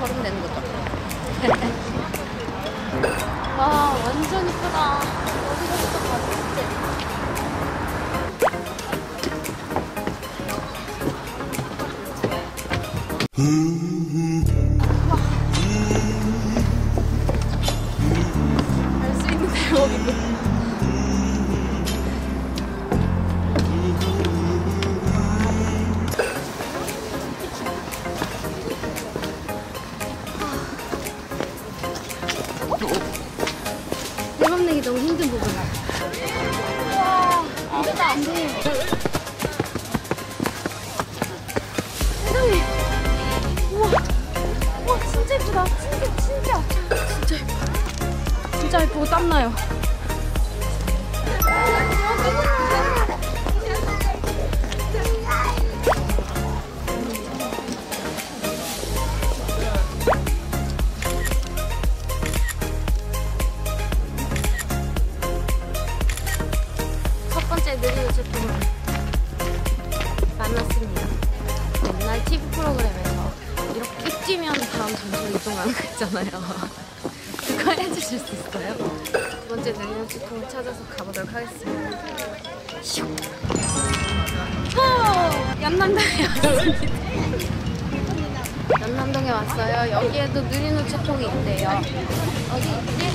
걸으면 되는 거죠. 와, 완전 이쁘다. 여기서부터 봐도 진짜 갈 수 있는 대목이고. 대박 내기 너무 힘든 부분이야. 와, 안되다, 안돼. 세상에. 우와, 와, 진짜 예쁘다. 진짜 예뻐. 진짜 예쁘고 땀나요. 첫 번째 느리는 제품을 만났습니다. 옛날 TV 프로그램에서 이렇게 뛰면 다음 장소로 이동하는 거 있잖아요. 그거 해주실 수 있어요? 두 번째 느리는 제품을 찾아서 가보도록 하겠습니다. 슉! 연남동에 왔습니다. 연남동에 왔어요. 여기에도 느린 우체통이 있대요. 어디 있지?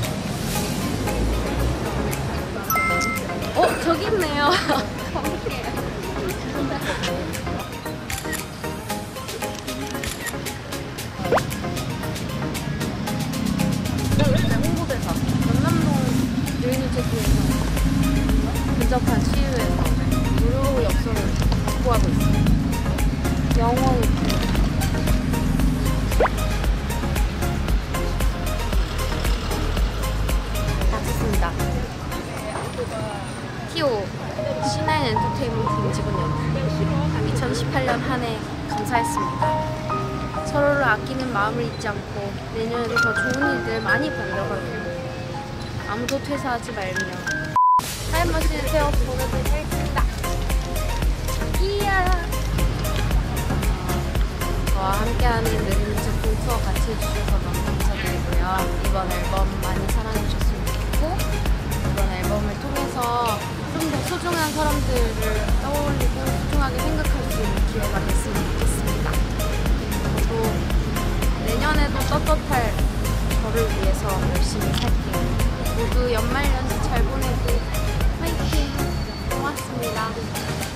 저기 있네요. 홍보대사 연남동 느린 우체통에서 근접한 시유에서 무료 엽서를 확보하고 있습니다. 영어로 다 티오 C9 엔터테인먼트 직원 여러분, 2018년 한 해 감사했습니다. 서로를 아끼는 마음을 잊지 않고 내년에도 더 좋은 일들 많이 만들어가기로 아무도 퇴사하지 말며 타임머신을 세워 보내도록 하겠습니다. 이야! 저와 함께하는 느린 제품 투어 같이 해주셔서 너무 감사드리고요. 이번 앨범 많이 사랑해주셨으면 좋겠고 이번 앨범을 통해서 좀 더 소중한 사람들을 떠올리고 소중하게 생각할 수 있는 기회가 됐으면 좋겠습니다. 저도 내년에도 떳떳할 저를 위해서 열심히 살게요. 모두 연말연시 잘 보내고 화이팅! 고맙습니다.